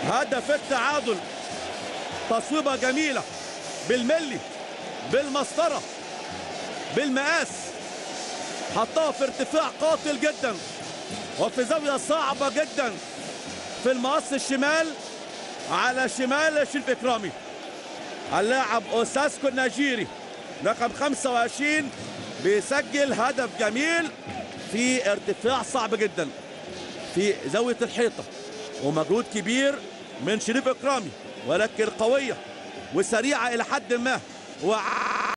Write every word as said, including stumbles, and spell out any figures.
هدف التعادل. تصويبه جميله بالملي بالمسطره بالمقاس، حطها في ارتفاع قاتل جدا وفي زاويه صعبه جدا في المقص الشمال على شمال شريف اكرامي. اللاعب اوساسكو النيجيري رقم خمسة وعشرين بيسجل هدف جميل في ارتفاع صعب جدا في زاويه الحيطه، ومجهود كبير من شريف اكرامي، ولكن قويه وسريعه الى حد ما. و